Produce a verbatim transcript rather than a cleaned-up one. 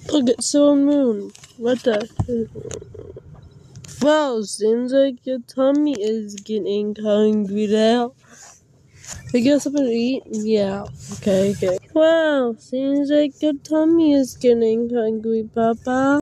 Look at Sun Moon. What the? Wow, seems like your tummy is getting hungry now. I guess I'm gonna eat? Yeah. Okay, okay. Wow, seems like your tummy is getting hungry, Papa.